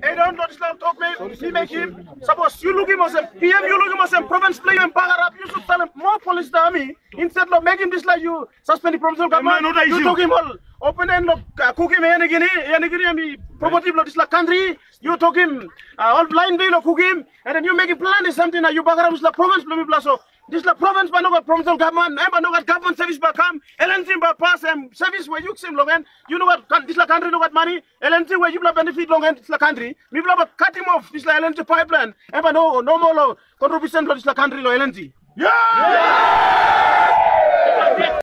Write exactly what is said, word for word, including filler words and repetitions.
I don't know Islam talk me. He make him. Suppose you look him as a P M, you look him as a province player and power up. You should tell him more police than me. Instead of making this like you suspend the provincial government. You took him all open and look cook him any Guinea, any Guinea property blood is like country. You took him all blind bill of cook him, and then you make him plan is something that you back up is like province plus so. This is the province, but no provincial government. I know what government service by come. L N G by pass and service where you sim long and you know what this is country know what money. L N G where you benefit long and this is country. We will cut him off. This is L N G pipeline. I no no more contribution to this country L N G. Yeah. yeah.